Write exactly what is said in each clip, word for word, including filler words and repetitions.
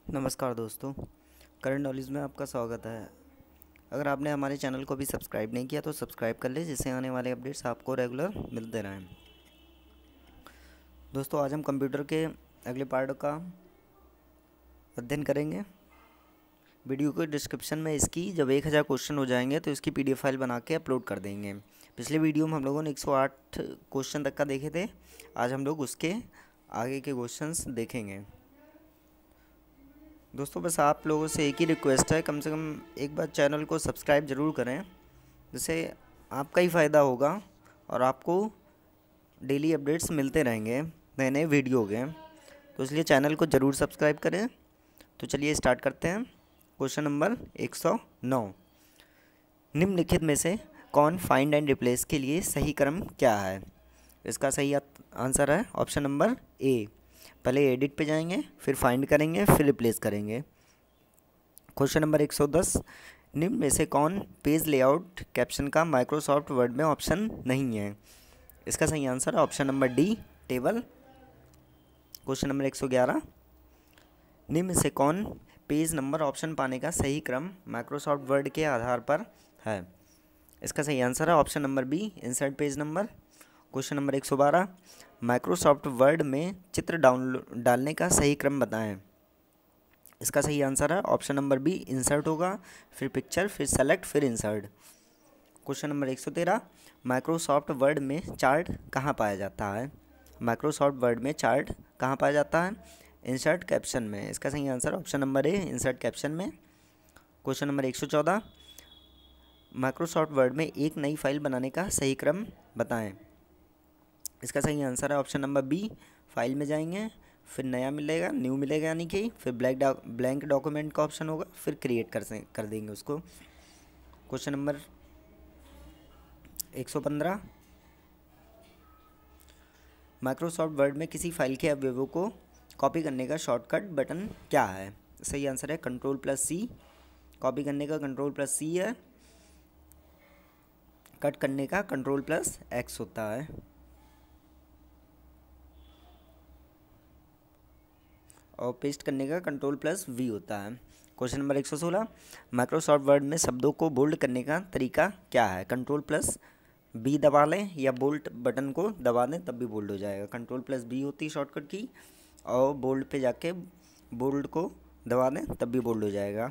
नमस्कार दोस्तों, current knowledge में आपका स्वागत है। अगर आपने हमारे चैनल को भी सब्सक्राइब नहीं किया तो सब्सक्राइब कर ले, जिससे आने वाले अपडेट्स आपको रेगुलर मिलते रहें। दोस्तों, आज हम कंप्यूटर के अगले पार्ट का अध्ययन करेंगे। वीडियो के डिस्क्रिप्शन में इसकी जब एक हज़ार क्वेश्चन हो जाएंगे तो इसकी पीडीएफ फाइल बना के अपलोड कर देंगे। पिछले वीडियो में हम लोगों ने एक सौ आठ क्वेश्चन तक का देखे थे। आज हम लोग उसके आगे के क्वेश्चंस देखेंगे। दोस्तों, बस आप लोगों से एक ही रिक्वेस्ट है, कम से कम एक बार चैनल को सब्सक्राइब ज़रूर करें, जिससे आपका ही फ़ायदा होगा और आपको डेली अपडेट्स मिलते रहेंगे नए नए वीडियो के। तो इसलिए चैनल को ज़रूर सब्सक्राइब करें। तो चलिए स्टार्ट करते हैं। क्वेश्चन नंबर एक सौ नौ, निम्नलिखित में से कौन फाइंड एंड रिप्लेस के लिए सही क्रम क्या है? इसका सही आंसर है ऑप्शन नंबर ए। पहले एडिट पे जाएंगे, फिर फाइंड करेंगे, फिर रिप्लेस करेंगे। क्वेश्चन नंबर एक सौ दस, निम्न में से कौन पेज लेआउट कैप्शन का माइक्रोसॉफ्ट वर्ड में ऑप्शन नहीं है? इसका सही आंसर है option number D, table. Question number एक सौ ग्यारह, निम्न में से कौन पेज नंबर ऑप्शन पाने का सही क्रम माइक्रोसॉफ्ट वर्ड के आधार पर है? इसका सही आंसर है option number B, insert page number. Question number एक सौ बारह, माइक्रोसॉफ्ट वर्ड में चित्र डाउनलोड डालने का सही क्रम बताएं। इसका सही आंसर है ऑप्शन नंबर बी, इंसर्ट होगा, फिर पिक्चर, फिर सेलेक्ट, फिर इंसर्ट। क्वेश्चन नंबर एक सौ तेरह, माइक्रोसॉफ्ट वर्ड में चार्ट कहाँ पाया जाता है? माइक्रोसॉफ्ट वर्ड में चार्ट कहाँ पाया जाता है? इंसर्ट कैप्शन में। इसका सही answer option number A, insert caption में। क्वेश्चन नंबर एक सौ चौदह, माइक्रोसॉफ्ट वर्ड में एक नई फाइल बनाने का सही क्रम बताएं। इसका सही आंसर है ऑप्शन नंबर बी, फाइल में जाएंगे, फिर नया मिलेगा, न्यू मिलेगा यानी कि, फिर ब्लैक ब्लैंक डॉक्यूमेंट का ऑप्शन होगा, फिर क्रिएट कर से कर देंगे उसको। क्वेश्चन नंबर एक सौ पंद्रह, माइक्रोसॉफ्ट वर्ड में किसी फाइल के अवयवों को कॉपी करने का शॉर्टकट बटन क्या है? सही आंसर है कंट्रोल प्लस सी। कॉपी करने का कंट्रोल प्लस सी है, कट करने का कंट्रोल प्लस एक्स होता है। और पेस्ट करने का कंट्रोल प्लस वी होता है। क्वेश्चन नंबर एक सौ सोलह, माइक्रोसॉफ्ट वर्ड में शब्दों को बोल्ड करने का तरीका क्या है? कंट्रोल प्लस बी दबा लें या बोल्ड बटन को दबा दें तब भी बोल्ड हो जाएगा। कंट्रोल प्लस बी होती है शॉर्टकट की, और बोल्ड पे जाके बोल्ड को दबा दें तब भी बोल्ड हो जाएगा।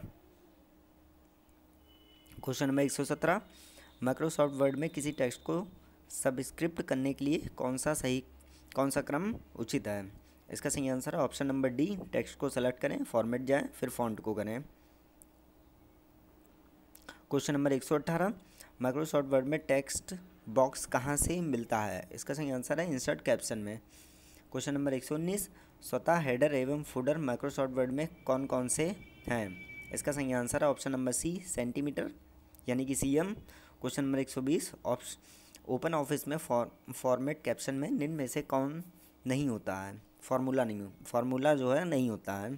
क्वेश्चन नंबर एक सौ सत्रह, माइक्रोसॉफ्ट वर्ड में किसी टेक्स्ट को सबस्क्रिप्ट करने के लिए कौन सा सही कौन सा क्रम उचित है? इसका सही आंसर है ऑप्शन नंबर डी, टेक्स्ट को सेलेक्ट करें, फॉर्मेट जाएं, फिर फॉन्ट को करें। क्वेश्चन नंबर एक सौ अठारह, माइक्रोसॉफ्ट वर्ड में टेक्स्ट बॉक्स कहाँ से मिलता है? इसका सही आंसर है इंसर्ट कैप्शन में। क्वेश्चन नंबर एक सौ उन्नीस, स्वतः हेडर एवं फुटर माइक्रोसॉफ्ट वर्ड में कौन कौन से हैं? इसका सही आंसर है ऑप्शन नंबर सी, सेंटीमीटर यानी कि सी एम। क्वेश्चन नंबर एक सौ बीस, ओपन ऑफिस में फॉर फॉर्मेट कैप्शन में निम्न में से कौन नहीं होता है? फार्मूला नहीं फार्मूला जो है नहीं होता है।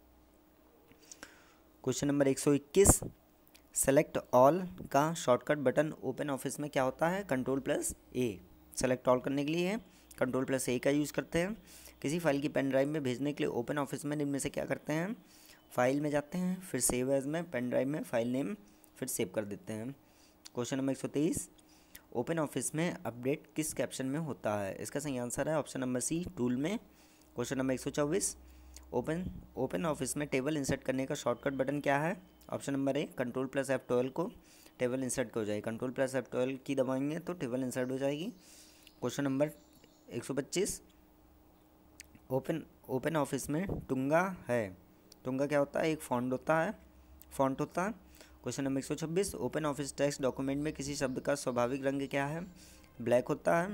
क्वेश्चन नंबर एक सौ इक्कीस, सेलेक्ट ऑल का शॉर्टकट बटन ओपन ऑफिस में क्या होता है? Control plus A. Select all करने के लिए कंट्रोल प्लस ए का यूज़ करते हैं। किसी फाइल की पेन ड्राइव में भेजने के लिए ओपन ऑफिस में निम्न में से क्या करते हैं? फाइल में जाते हैं, फिर सेव एज में, पेन ड्राइव में फाइल नेम, फिर सेव कर देते हैं। क्वेश्चन नंबर एक सौ तेईस, ओपन ऑफिस में अपडेट किस कैप्शन में होता है? इसका सही आंसर है ऑप्शन नंबर सी, टूल में। क्वेश्चन नंबर एक सौ चौबीस, ओपन ओपन ऑफिस में टेबल इंसर्ट करने का शॉर्टकट बटन क्या है? Option number A, control plus F twelve को टेबल इंसर्ट हो जाएगी। कंट्रोल प्लस एफ ट्वेल्व की दबाएंगे तो टेबल इंसर्ट हो जाएगी। क्वेश्चन नंबर एक सौ पच्चीस, ओपन ओपन ऑफिस में टुंगा है। टुंगा क्या होता है? एक फॉन्ट होता है फॉन्ट होता है। क्वेश्चन नंबर एक सौ छब्बीस, ओपन ऑफिस टेक्स्ट डॉक्यूमेंट में किसी शब्द का स्वाभाविक रंग क्या है? ब्लैक होता है।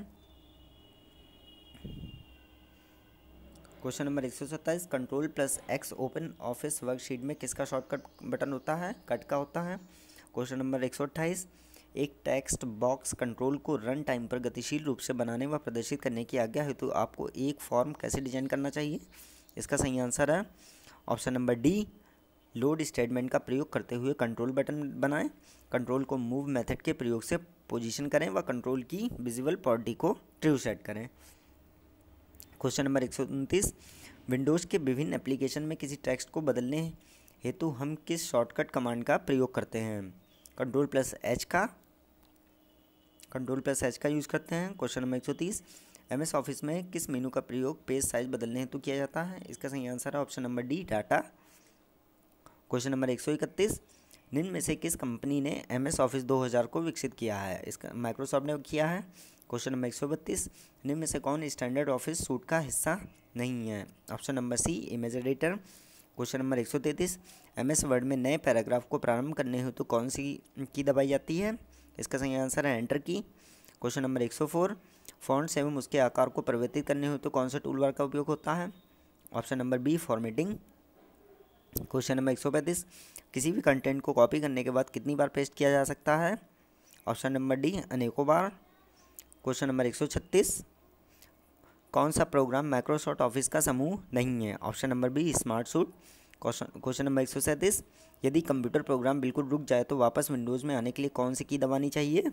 क्वेश्चन नंबर एक सौ सत्ताईस, control plus X open office worksheet में किसका शॉर्टकट बटन होता है? कट का होता है। क्वेश्चन नंबर एक सौ अट्ठाईस, एक टेक्स्ट बॉक्स कंट्रोल को रन टाइम पर गतिशील रूप से बनाने व प्रदर्शित करने की आज्ञा हेतु तो आपको एक फॉर्म कैसे डिजाइन करना चाहिए? इसका सही आंसर है option number D, load statement का प्रयोग करते हुए कंट्रोल बटन बनाएं। कंट्रोल को मूव मेथड के प्रयोग से पोजीशन करें व कंट्रोल की विजिबल प्रॉपर्टी को ट्रू सेट करें। क्वेश्चन नंबर एक सौ उनतीस, विंडोज़ के विभिन्न एप्लीकेशन में किसी टेक्स्ट को बदलने हेतु हम किस शॉर्टकट कमांड का प्रयोग करते हैं? कंट्रोल प्लस एच का कंट्रोल प्लस एच का यूज़ करते हैं। क्वेश्चन नंबर एक सौ तीस, एम एस ऑफिस में किस मेनू का प्रयोग पेज साइज बदलने हेतु किया जाता है? इसका सही आंसर है option number D, data. Question number एक सौ इकतीस, निम्न में से किस कंपनी ने एम एस ऑफिस दो हज़ार को विकसित किया है? इसका माइक्रोसॉफ्ट ने किया है। क्वेश्चन नंबर एक सौ बत्तीस, निम्न में से कौन स्टैंडर्ड ऑफिस सूट का हिस्सा नहीं है? Option number C, image editor. Question number एक सौ तैंतीस, एम एस वर्ड में नए पैराग्राफ को प्रारंभ करने हेतु तो कौन सी की दबाई जाती है? इसका सही आंसर है एंटर की। क्वेश्चन नंबर एक सौ चार, फॉन्ट्स एवं उसके आकार को परिवर्तित करने हेतु तो कौन सा टूल बार का उपयोग होता है? Option number B, formatting. Question number एक सौ पैंतीस, किसी भी कंटेंट को कॉपी करने के बाद कितनी बार पेस्ट किया जा सकता है? ऑप्शन नंबर डी, अनेकों बार। क्वेश्चन नंबर एक सौ छत्तीस, कौन सा प्रोग्राम माइक्रोसॉफ्ट ऑफिस का समूह नहीं है? Option number B, smart suite. Question question number एक सौ सैंतीस, यदि कंप्यूटर प्रोग्राम बिल्कुल रुक जाए तो वापस विंडोज़ में आने के लिए कौन सी की दबानी चाहिए?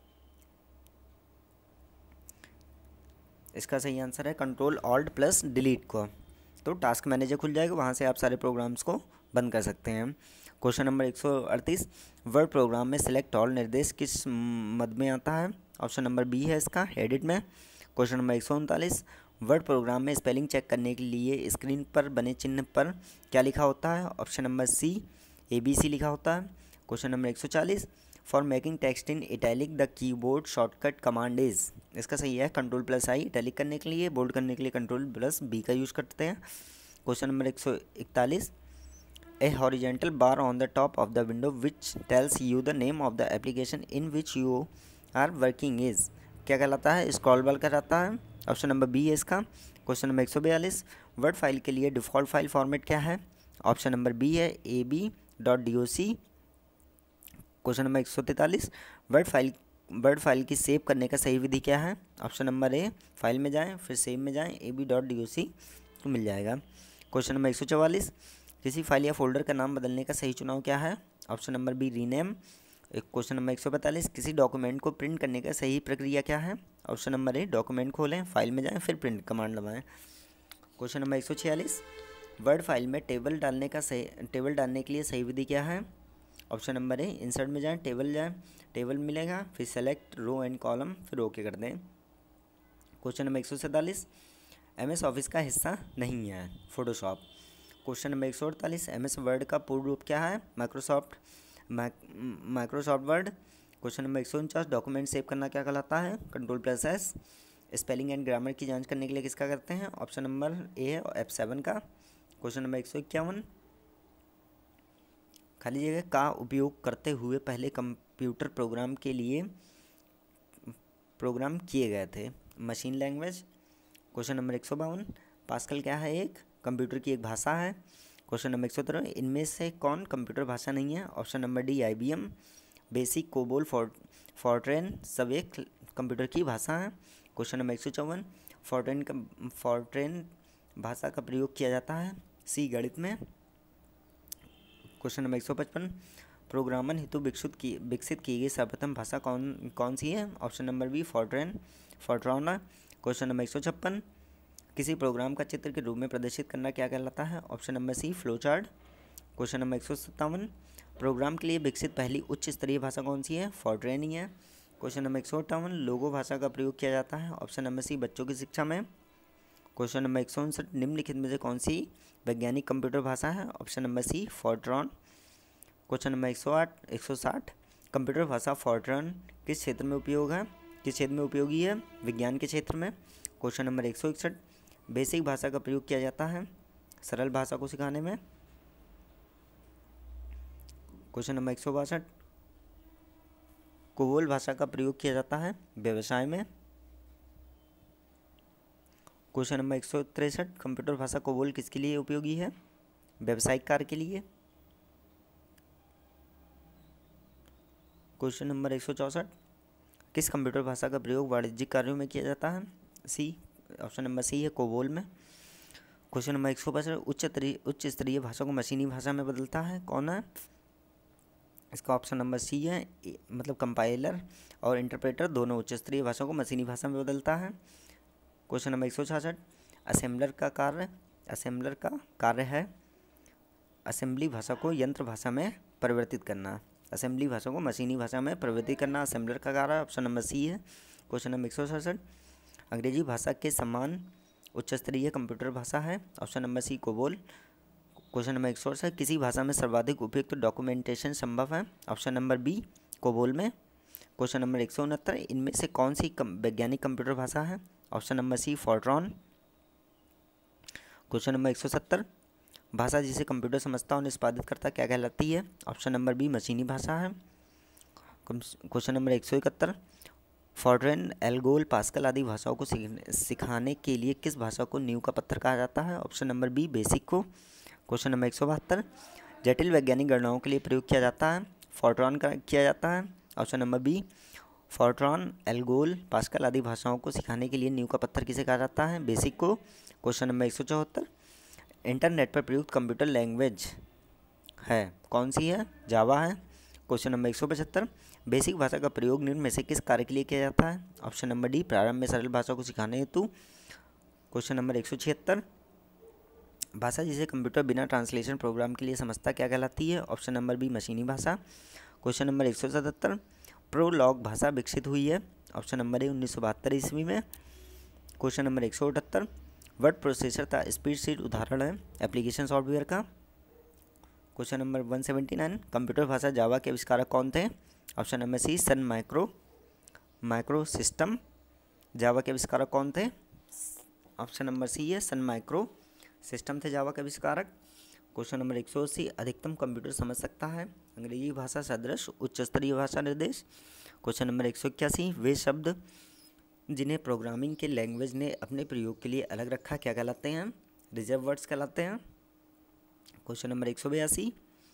इसका सही आंसर है कंट्रोल ऑल्ट प्लस डिलीट को। तो टास्क मैनेजर खुल जाएगा, वहाँ से आप सारे प्रोग्राम्स को बंद कर सकते हैं। क्वेश्चन नंबर एक सौ अड़तीस, वर्ड प्रोग्राम में सिलेक्ट ऑल निर्देश किस मद में आता है? ऑप्शन नंबर बी है इसका, एडिट में। क्वेश्चन नंबर एक सौ उनतालीस, वर्ड प्रोग्राम में स्पेलिंग चेक करने के लिए स्क्रीन पर बने चिन्ह पर क्या लिखा होता है? Option number C, A B C लिखा होता है। क्वेश्चन नंबर एक सौ चालीस, for making text in italic the keyboard shortcut command is. इसका सही है कंट्रोल प्लस आई। इटैलिक करने के लिए, बोल्ड करने के लिए कंट्रोल प्लस बी का यूज़ करते हैं। क्वेश्चन नंबर एक सौ इकतालीस, a horizontal bar on the top of the window which tells you the name of the application in which you are working is क्या कहलाता है? स्क्रॉल बार कहलाता है। ऑप्शन नंबर बी है इसका। क्वेश्चन नंबर एक सौ बयालीस, वर्ड फाइल के लिए डिफ़ॉल्ट फाइल फॉर्मेट क्या है? ऑप्शन नंबर बी है A B dot D O C. Question number एक सौ तैंतालीस, वर्ड फाइल वर्ड फाइल की सेव करने का सही विधि क्या है? ऑप्शन नंबर ए, फाइल में जाएं, फिर सेव में जाएं, A B dot D O C तो मिल जाएगा। क्वेश्चन नंबर एक सौ चवालीस, किसी फाइल या फोल्डर का नाम बदलने का सही चुनाव क्या है? Option number B, rename. Question number एक सौ पैंतालीस, किसी डॉक्यूमेंट को प्रिंट करने का सही प्रक्रिया क्या है? ऑप्शन नंबर ए, डॉक्यूमेंट खोलें, फाइल में जाएं, फिर प्रिंट कमांड दबाएं। क्वेश्चन नंबर एक सौ छियालीस, वर्ड फाइल में टेबल डालने का सही टेबल डालने के लिए सही विधि क्या है? ऑप्शन नंबर ए, इंसर्ट में जाएं, टेबल जाएं, टेबल मिलेगा, फिर सेलेक्ट रो एंड कॉलम, फिर ओके कर दें। क्वेश्चन नंबर एक सौ सैंतालीस, एम एस ऑफिस का हिस्सा नहीं है फोटोशॉप। क्वेश्चन नंबर एक सौ अड़तालीस, एम एस वर्ड का पूर्ण रूप क्या है? Microsoft Microsoft Word. Question number एक सौ उनचास, डॉक्यूमेंट सेव करना क्या कहलाता है? Control plus S. Spelling and grammar की जांच करने के लिए किसका करते हैं? ऑप्शन नंबर ए है एफ सेवन का। क्वेश्चन नंबर एक सौ इक्यावन, खाली जगह का उपयोग करते हुए पहले कंप्यूटर प्रोग्राम के लिए प्रोग्राम किए गए थे? Machine language. क्वेश्चन नंबर एक सौ बावन, पास्कल क्या है? एक कंप्यूटर की एक भाषा है। क्वेश्चन नंबर एक सौ तेरह, इनमें से कौन कंप्यूटर भाषा नहीं है? Option number D, I B M, BASIC, COBOL, FORTRAN सब एक कंप्यूटर की भाषा है। क्वेश्चन नंबर एक सौ चौवन, फॉर्ट्रेन का फॉर्ट्रेन भाषा का प्रयोग किया जाता है सी, गणित में। क्वेश्चन नंबर एक सौ पचपन, प्रोग्रामन हेतु विकसित की विकसित की गई सर्वप्रथम भाषा कौन कौन सी है? Option number B, FORTRAN FORTRAN. Question number एक सौ छप्पन, किसी प्रोग्राम का चित्र के रूप में प्रदर्शित करना क्या कहलाता है? Option number C, flow chart. Question number एक सौ सत्तावन, प्रोग्राम के लिए विकसित पहली उच्च स्तरीय भाषा कौन सी है? फॉर्ट्रेन ही है। क्वेश्चन नंबर एक सौ अट्ठावन, लोगो भाषा का प्रयोग किया जाता है? ऑप्शन नंबर सी, बच्चों की शिक्षा में। क्वेश्चन नंबर एक सौ उनसठ, निम्नलिखित में से कौन सी वैज्ञानिक कंप्यूटर भाषा है? Option number C, FORTRAN. Question number एक सौ आठ एक सौ साठ, कंप्यूटर भाषा फॉर्ट्रॉन किस क्षेत्र में उपयोग है किस क्षेत्र में उपयोगी है? विज्ञान के क्षेत्र में। क्वेश्चन नंबर एक सौ इकसठ, बेसिक भाषा का प्रयोग किया जाता है सरल भाषा को सिखाने में। क्वेश्चन नंबर एक सौ बासठ, कोबोल भाषा का प्रयोग किया जाता है व्यवसाय में। क्वेश्चन नंबर एक सौ तिरसठ, कंप्यूटर भाषा कोबोल किसके लिए उपयोगी है? व्यावसायिक कार्य के लिए। क्वेश्चन नंबर एक सौ चौंसठ, किस कंप्यूटर भाषा का प्रयोग वाणिज्यिक कार्यों में किया जाता है? सी, ऑप्शन नंबर सी है, कोबोल में। क्वेश्चन नंबर एक सौ बासठ, उच्च स्तरीय उच्च स्तरीय भाषा को मशीनी भाषा में बदलता है कौन है? इसका ऑप्शन नंबर सी है, मतलब कंपाइलर और इंटरप्रेटर दोनों उच्च स्तरीय भाषा को मशीनी भाषा में बदलता है। क्वेश्चन नंबर एक सौ छियासठ, असेंबलर का कार्य असेंबलर का कार्य है असेंबली भाषा को यंत्र भाषा में परिवर्तित करना। असेंबली भाषा को मशीनी भाषा में परिवर्तित करना असेंबलर का कार्य। ऑप्शन नंबर सी है। क्वेश्चन नंबर एक सौ सड़सठ, अंग्रेजी भाषा के समान उच्च स्तरीय कंप्यूटर भाषा है। Option number C COBOL. Question number एक सौ अड़सठ, किसी भाषा में सर्वाधिक उपयुक्त डॉक्यूमेंटेशन संभव है। ऑप्शन नंबर बी कोबोल में। क्वेश्चन नंबर एक सौ उनहत्तर, इनमें से कौन सी वैज्ञानिक कंप्यूटर भाषा है। Option number C FORTRAN. Question number एक सौ सत्तर, भाषा जिसे कंप्यूटर समझता और निष्पादित करता क्या कहलाती है। ऑप्शन नंबर बी मशीनी भाषा है। क्वेश्चन नंबर एक सौ इकहत्तर, फॉर्ट्रेन, एल्गोल, पास्कल आदि भाषाओं को सिखाने के लिए किस भाषा को नींव का पत्थर कहा जाता है। ऑप्शन नंबर बी बेसिक को। क्वेश्चन नंबर एक सौ बहत्तर, जटिल वैज्ञानिक गणनाओं के लिए प्रयोग किया जाता है फॉर्ट्रॉन का किया जाता है। Option number B Fortran, Algol, Pascal आदि भाषाओं को सिखाने के लिए नींव का पत्थर किसे कहा जाता है। बेसिक को। क्वेश्चन नंबर एक सौ चौहत्तर, इंटरनेट पर प्रयुक्त कंप्यूटर लैंग्वेज है कौन सी है। जावा है। क्वेश्चन नंबर एक सौ पचहत्तर, बेसिक भाषा का प्रयोग निम्न में से किस कार्य के लिए किया जाता है। ऑप्शन नंबर डी प्रारंभ में सरल भाषा को सिखाने हेतु। क्वेश्चन नंबर एक सौ छिहत्तर, भाषा जिसे कंप्यूटर बिना ट्रांसलेशन प्रोग्राम के लिए समझता क्या कहलाती है। ऑप्शन नंबर बी मशीनी भाषा। क्वेश्चन नंबर एक सौ सतहत्तर, प्रोलॉग भाषा विकसित हुई है। ऑप्शन नंबर ए उन्नीस सौ बहत्तर ईस्वी में। क्वेश्चन नंबर एक सौ अठहत्तर, वर्ड प्रोसेसर का स्पीड शीट उदाहरण है एप्लीकेशन सॉफ्टवेयर का। क्वेश्चन नंबर एक सौ उन्यासी, कंप्यूटर भाषा जावा के आविष्कारक कौन थे। Option number C Sun micro micro system. Java के आविष्कारक कौन थे। ऑप्शन नंबर सी है सन माइक्रो सिस्टम थे जावा के आविष्कारक। क्वेश्चन नंबर एक सौ अस्सी, अधिकतम कंप्यूटर समझ सकता है अंग्रेजी भाषा सदृश उच्च स्तरीय भाषा निर्देश। क्वेश्चन नंबर एक सौ इक्यासी, वे शब्द जिन्हें प्रोग्रामिंग के लैंग्वेज ने अपने प्रयोग के लिए अलग रखा क्या कहलाते हैं। रिजर्व वर्ड्स कहलाते हैं। क्वेश्चन नंबर एक सौ बयासी,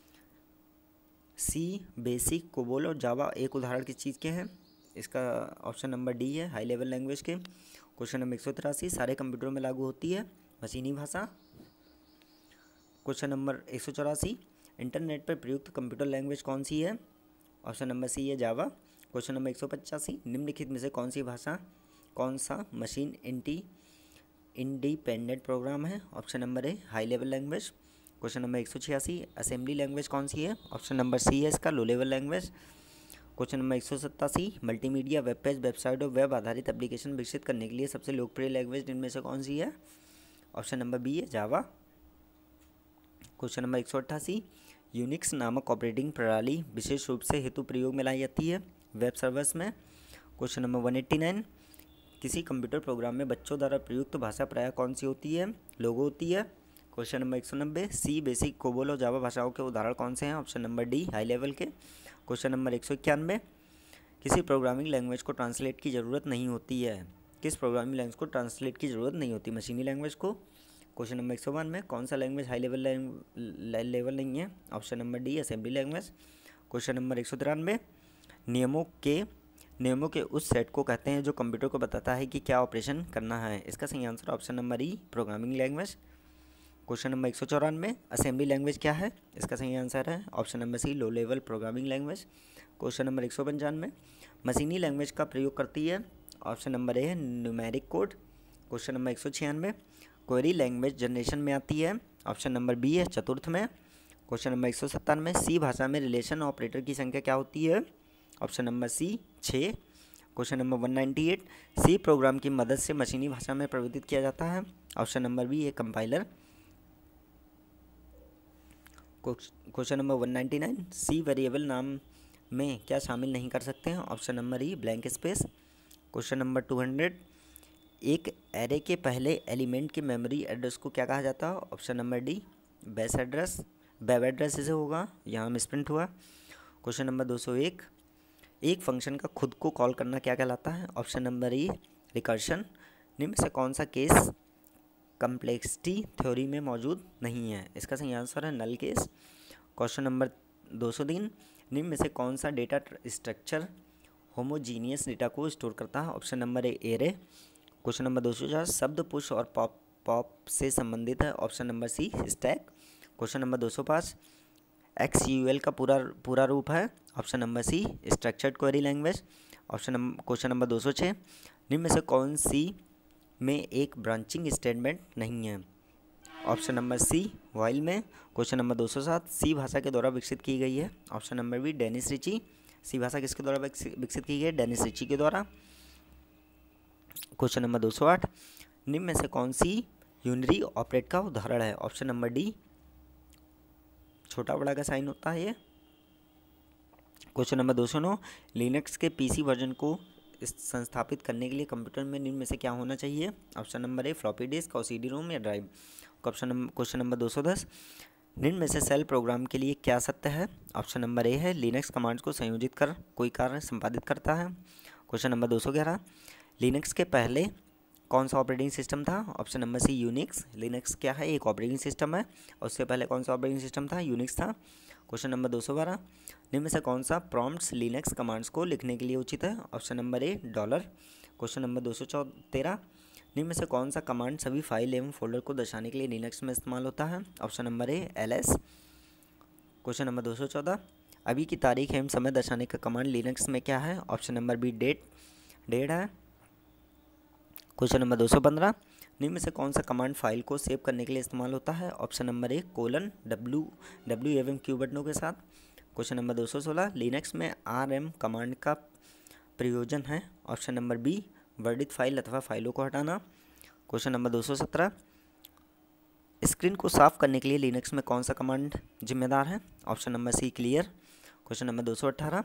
सी, बेसिक, कोबोल और जावा एक उदाहरण किस चीज़ के हैं। इसका ऑप्शन नंबर डी है हाई लेवल लैंग्वेज के। क्वेश्चन नंबर एक सौ तिरासी, सारे कंप्यूटरों में लागू होती है मशीनी भाषा। क्वेश्चन नंबर एक सौ चौरासी, इंटरनेट पर प्रयुक्त कंप्यूटर लैंग्वेज कौन सी है। ऑप्शन नंबर सी है जावा। क्वेश्चन नंबर एक सौ पचासी, निम्नलिखित में से कौन सी भाषा कौन सा मशीन इंटी इंडिपेंडेंट प्रोग्राम है। Option number A high level language. Question number एक सौ छियासी, असेंबली लैंग्वेज कौन सी है। ऑप्शन नंबर सी है इसका low level language. Question number एक सौ सत्तासी, मल्टीमीडिया, वेब पेज, वेबसाइट और वेब आधारित एप्लीकेशन विकसित करने के लिए सबसे लोकप्रिय लैंग्वेज इनमें से कौन सी है। ऑप्शन नंबर बी है जावा। क्वेश्चन नंबर एक सौ अट्ठासी, यूनिक्स नामक ऑपरेटिंग प्रणाली विशेष रूप से हेतु प्रयोग में लाई जाती है वेब सर्वर्स में। क्वेश्चन नंबर एक सौ नवासी, किसी कंप्यूटर प्रोग्राम में बच्चों द्वारा प्रयुक्त भाषा प्रायः कौन सी होती है। लोगो होती है। क्वेश्चन नंबर एक सौ नब्बे, सी, बेसिक, कोबोल और जावा भाषाओं के उदाहरण कौन से हैं। Option number D high level के। क्वेश्चन नंबर एक सौ इक्यानवे, किसी प्रोग्रामिंग लैंग्वेज को ट्रांसलेट की ज़रूरत नहीं होती है। किस प्रोग्रामिंग लैंग्वेज को ट्रांसलेट की ज़रूरत नहीं होती, मशीनी लैंग्वेज को। क्वेश्चन नंबर एक सौ बानवे, कौन सा लैंग्वेज हाई लेवल लेवल नहीं है। Option number D assembly language. Question number एक सौ तिरानवे, नियमों के नियमों के उस सेट को कहते हैं जो कंप्यूटर को बताता है कि क्या ऑपरेशन करना है। इसका सही answer option number E programming language. Question number एक सौ चौरानवे, असेंबली लैंग्वेज क्या है। इसका सही आंसर है option number C low level programming language. Question number एक सौ पंचानवे, मशीनी लैंग्वेज का प्रयोग करती है। ऑप्शन नंबर ए है न्यूमेरिक कोड। क्वेश्चन नंबर एक सौ छियानवे, क्वेरी लैंग्वेज जनरेशन में आती है। ऑप्शन नंबर बी है चतुर्थ में। क्वेश्चन नंबर एक सौ सत्तानवे, सी भाषा में रिलेशन ऑपरेटर की संख्या क्या होती है। ऑप्शन नंबर सी छः। क्वेश्चन नंबर एक सौ अट्ठानवे, सी प्रोग्राम की मदद से मशीनी भाषा में परिवर्तित किया जाता है। ऑप्शन नंबर बी है कंपाइलर। क्वेश्चन नंबर एक सौ निन्यानवे, सी वेरिएबल नाम में क्या शामिल नहीं कर सकते हैं। Option number E blank space. Question number दो सौ, एक एरे के पहले एलिमेंट के मेमोरी एड्रेस को क्या कहा जाता है। Option number D base address web address इसे होगा, यहाँ मिसप्रिंट हुआ। क्वेश्चन नंबर दो सौ एक, एक फंक्शन का खुद को कॉल करना क्या कहलाता है। Option number E recursion. निम्न से कौन सा केस कम्प्लेक्सिटी थ्योरी में मौजूद नहीं है। इसका सही आंसर है नल केस। क्वेश्चन नंबर दो सौ तीन, निम्न में से कौन सा डेटा स्ट्रक्चर होमोजीनियस डेटा को स्टोर करता है। Option number A array. Question number दो सौ चार, शब्द पुश और पॉप पॉप से संबंधित है। Option number C stack. Question number दो सौ पाँच, एक्स यू एल का पूरा पूरा रूप है। Option number C structured query language. Option number question number दो सौ छः, निम्न में से कौन सी में एक ब्रांचिंग स्टेटमेंट नहीं है। ऑप्शन नंबर सी व्हाइल में। क्वेश्चन नंबर दो सौ सात, सी भाषा के द्वारा विकसित की गई है। Option number B Dennis Ritchie. C भाषा किसके द्वारा विकसित की गई है? डेनिस रिची के द्वारा। क्वेश्चन नंबर दो सौ आठ, निम्न में से कौन सी यूनरी ऑपरेट का उदाहरण है? ऑप्शन नंबर डी छोटा बड़ा का साइन होता है ये। क्वेश्चन नंबर दो सौ नौ, लिनक्स के पीसी वर्जन को संस्थापित करने के लिए कंप्यूटर में निम्न में से क्या होना चाहिए? Option number A floppy disk और सीडी रोम या drive. Option number question number दो सौ दस, निम्न में से सेल प्रोग्राम के लिए क्या सत्य है? ऑप्शन नंबर ए है लिनक्स कमांड्स को संयोजित कर कोई कार्य संपादित करता है। क्वेश्चन नंबर दो सौ ग्यारह, लिनक्स के पहले कौन सा ऑपरेटिंग सिस्टम था? Option number C Unix. Linux क्या है? एक ऑपरेटिंग सिस्टम है और उससे पहले कौन सा ऑपरेटिंग सिस्टम था? यूनिक्स था। क्वेश्चन नंबर दो सौ बारह, निम्न में से कौन सा प्रॉम्प्ट्स लिनक्स कमांड्स को लिखने के लिए उचित है? Option number A dollar. Question number दो सौ तेरह, निम्न में से कौन सा कमांड सभी फाइल एवं फोल्डर को दर्शाने के लिए लिनक्स में इस्तेमाल होता है? Option number A L S. Question number दो सौ चौदह, अभी की तारीख एवं समय दर्शाने का कमांड लिनक्स में क्या है? Option number B date date है। क्वेश्चन नंबर दो सौ पंद्रह, निम्न में से कौन सा कमांड फाइल को सेव करने के लिए इस्तेमाल होता है? Option number A colon W W एवं क्यू बटनों के साथ। क्वेश्चन नंबर दो सौ सोलह, लिनक्स में आर एम कमांड का प्रयोजन है? ऑप्शन नंबर बी वर्णित फाइल अथवा फाइलों को हटाना। क्वेश्चन नंबर दो सौ सत्रह, स्क्रीन को साफ करने के लिए लिनक्स में कौन सा कमांड जिम्मेदार है? Option number C clear. Question number दो सौ अट्ठारह,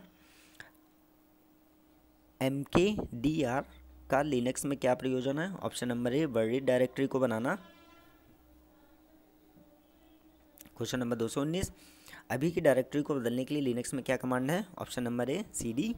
एम के डी आर का लिनक्स में क्या प्रयोजन है? ऑप्शन नंबर ए वर्णित डायरेक्टरी को बनाना। क्वेश्चन नंबर दो सौ उन्नीस, अभी की डायरेक्टरी को बदलने के लिए लिनक्स में क्या कमांड है? Option number A CD.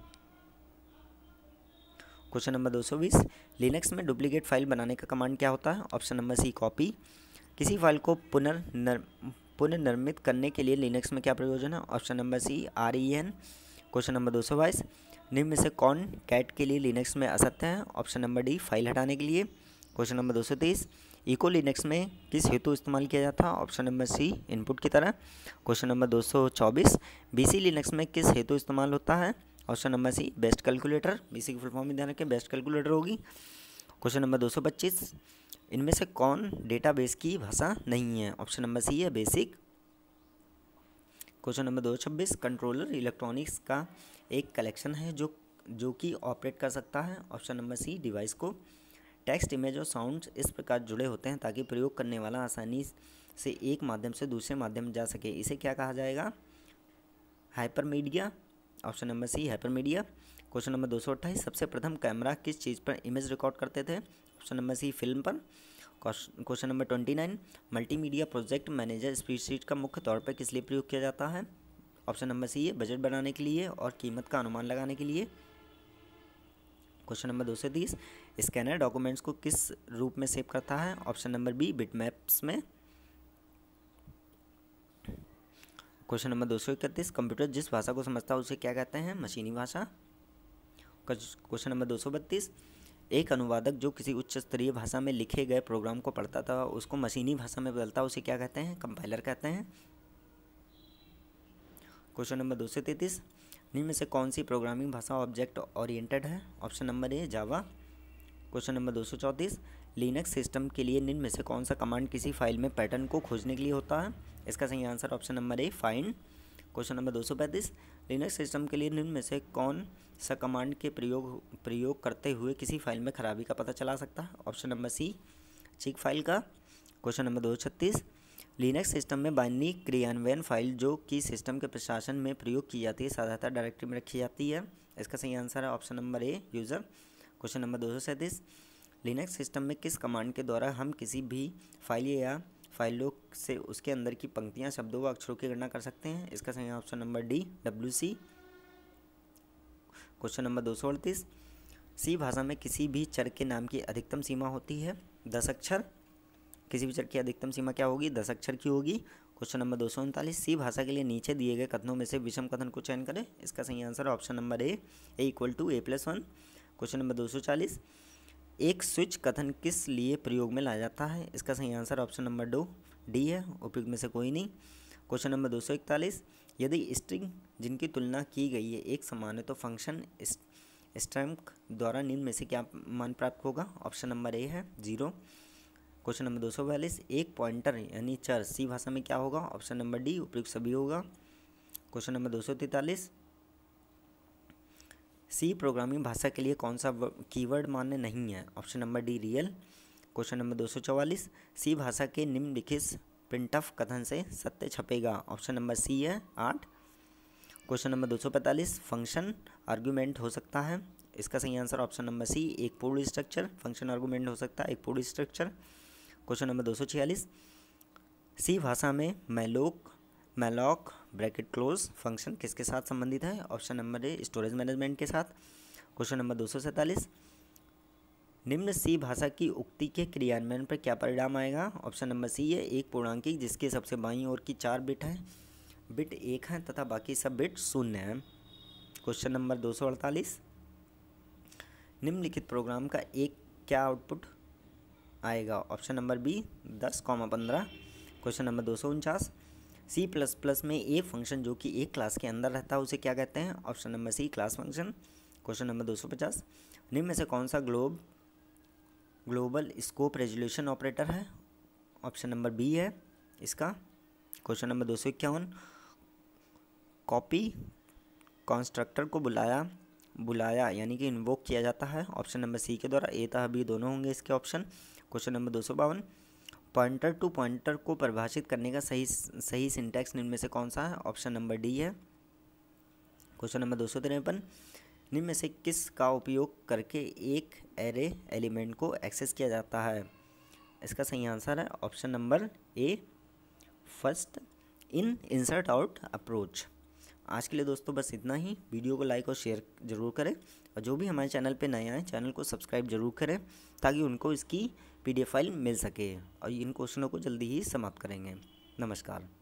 Question number दो सौ बीस, लिनक्स में डुप्लीकेट फाइल बनाने का कमांड क्या होता है? Option number C copy. किसी फाइल को पुनर्नर पुनर्निर्मित करने के लिए लिनक्स में क्या प्रयोजन है? Option number C R E N. Question number दो सौ बाईस, निम्न में से कौन कैट के लिए लिनक्स में असत्य है? ऑप्शन नंबर डी फाइल हटाने के लिए। क्वेश्चन नंबर दो सौ तेईस, इको लिनक्स में किस हेतु इस्तेमाल किया जाता है? ऑप्शन नंबर सी इनपुट की तरह। क्वेश्चन नंबर दो सौ चौबीस, बीसी लिनक्स में किस हेतु इस्तेमाल होता है? Option number C best calculator. BC की फुल फॉर्म में ध्यान रखें, बेस्ट कैलकुलेटर होगी। क्वेश्चन नंबर दो सौ पच्चीस, इनमें से कौन डेटाबेस की भाषा नहीं है? ऑप्शन नंबर सी है बेसिक। क्वेश्चन नंबर दो सौ छब्बीस, कंट्रोलर इलेक्ट्रॉनिक्स का एक कलेक्शन है जो जो कि ऑपरेट कर सकता है? ऑप्शन नंबर सी डिवाइस को। टेक्स्ट, इमेज और साउंड्स इस प्रकार जुड़े होते हैं ताकि प्रयोग करने वाला आसानी से एक माध्यम से दूसरे माध्यम जा सके। इसे क्या कहा जाएगा? Hyper media. Option number C hyper media. Question number दो सौ अट्ठाईस, सबसे प्रथम कैमरा किस चीज़ पर इमेज रिकॉर्ड करते थे? ऑप्शन नंबर सी फिल्म पर। Question number twenty nine, multimedia project manager spreadsheet का मुख्य तौर पर किस लिए प्रयोग किया जाता है? ऑप्शन नंबर सी है बजट बनाने के लिए और कीमत का अनुमान लगाने के लिए। क्वेश्चन नंबर दो सौ तीस, स्कैनर डॉक्यूमेंट्स को किस रूप में सेव करता है? ऑप्शन नंबर बी बिटमैप्स में। क्वेश्चन नंबर दो सौ इकतीस, कंप्यूटर जिस भाषा को समझता है उसे क्या कहते हैं? मशीनी भाषा। क्वेश्चन नंबर दो सौ बत्तीस, एक अनुवादक जो किसी उच्च स्तरीय भाषा में लिखे गए प्रोग्राम को पढ़ता था उसको मशीनी भाषा में बदलता है उसे क्या कहते हैं? कंपाइलर कहते हैं। क्वेश्चन नंबर दो सौ तैंतीस, निम्न में से कौन सी प्रोग्रामिंग भाषा ऑब्जेक्ट ओरिएंटेड है? Option number A Java. Question number दो सौ चौंतीस, लिनक्स सिस्टम के लिए निम्न में से कौन सा कमांड किसी फाइल में पैटर्न को खोजने के लिए होता है? इसका सही answer option number A find. Question number दो सौ पैंतीस, लिनक्स सिस्टम के लिए निम्न में से कौन सा कमांड के प्रयोग प्रयोग करते हुए किसी फाइल में खराबी का पता चला सकता है? ऑप्शन नंबर सी चीक फाइल का। क्वेश्चन नंबर दो सौ छत्तीस, लिनक्स सिस्टम में बाइनरी क्रियान्वयन फाइल जो कि सिस्टम के प्रशासन में प्रयोग की जाती है साधारणतः डायरेक्टरी में रखी जाती है। इसका सही आंसर है option number A user. Question number दो सौ सैंतीस, लिनक्स सिस्टम में किस कमांड के द्वारा हम किसी भी फाइल या फाइलों से उसके अंदर की पंक्तियां, शब्दों व अक्षरों की गणना कर सकते हैं? इसका सही option number D W C. Question number दो सौ अड़तीस, सी भाषा में किसी भी चर के नाम की अधिकतम सीमा होती है दस अक्षर। किसी भी चर की अधिकतम सीमा क्या होगी? दस अक्षर की होगी। क्वेश्चन नंबर दो सौ उनतालीस, सी भाषा के लिए नीचे दिए गए कथनों में से विषम कथन को चयन करें। इसका सही answer option number A A equal to A plus one. Question number दो सौ चालीस, एक स्विच कथन किस लिए प्रयोग में लाया जाता है? इसका सही आंसर ऑप्शन नंबर दो डी है, उपयुक्त में से कोई नहीं। क्वेश्चन नंबर दो सौ इकतालीस, यदि स्ट्रिंग जिनकी तुलना की गई है एक समान है तो फंक्शन स्ट्रैंक द्वारा निम्न में से क्या मान प्राप्त होगा? ऑप्शन नंबर ए है जीरो। क्वेश्चन नंबर दो सौ बयालीस, एक पॉइंटर यानी चर सी भाषा में क्या होगा? ऑप्शन नंबर डी उपयुक्त सभी होगा। क्वेश्चन नंबर दो सौ तैंतालीस, सी प्रोग्रामिंग भाषा के लिए कौन सा कीवर्ड मान्य नहीं है? Option number D real. Question number दो सौ चौवालीस, सी भाषा के निम्नलिखित प्रिंटफ कथन से सत्य छपेगा? ऑप्शन नंबर सी है आठ। क्वेश्चन नंबर दो सौ पैंतालीस, फंक्शन आर्गुमेंट हो सकता है? इसका सही आंसर ऑप्शन नंबर सी, एक पूर्ण स्ट्रक्चर फंक्शन आर्गुमेंट हो सकता है, एक पूर्ण स्ट्रक्चर। क्वेश्चन नंबर दो सौ छियालीस, सी भाषा में malloc malloc bracket close function किसके साथ संबंधित है? Option number A storage management के साथ। क्वेश्चन नंबर दो सौ सैंतालीस, निम्न सी भाषा की उक्ति के क्रियान्वयन पर क्या परिणाम आएगा? ऑप्शन नंबर सी है एक पूर्णांकी जिसके सबसे बाईं ओर की चार बिट है बिट एक है तथा बाकी सब बिट शून्य है। क्वेश्चन नंबर दो सौ अड़तालीस, निम्नलिखित प्रोग्राम का एक क्या आउटपुट आएगा? ऑप्शन नंबर बी दस कॉमा पंद्रह। क्वेश्चन नंबर दो सौ उनचास, सी प्लस प्लस में ए फंक्शन जो कि एक क्लास के अंदर रहता है उसे क्या कहते हैं? Option number C class function. Question number दो सौ पचास, निम्न में से कौन सा glob global scope resolution operator है? ऑप्शन नंबर बी है इसका। क्वेश्चन नंबर दो सौ इक्यावन, कॉपी कॉन्स्ट्रक्टर को बुलाया बुलाया यानी कि इन्वोक किया जाता है? ऑप्शन नंबर सी के द्वारा। ए तथा बी दोनों होंगे इसके ऑप्शन। क्वेश्चन नंबर दो सौ बावन, पॉइंटर टू पॉइंटर को परिभाषित करने का सही सही सिंटैक्स निम्न में से कौन सा है? ऑप्शन नंबर डी है। क्वेश्चन नंबर दो सौ तिरपन, निम्न में से किस का उपयोग करके एक एरे एलिमेंट को एक्सेस किया जाता है? इसका सही आंसर है option number A first in insert out approach. आज के लिए दोस्तों बस इतना ही। वीडियो को लाइक और शेयर जरूर करें और जो भी हमारे चैनल पे नए आए चैनल को सब्सक्राइब जरूर करें ताकि उनको इसकी पीडीएफ फाइल मिल सके और इन क्वेश्चनों को जल्दी ही समाप्त करेंगे। नमस्कार।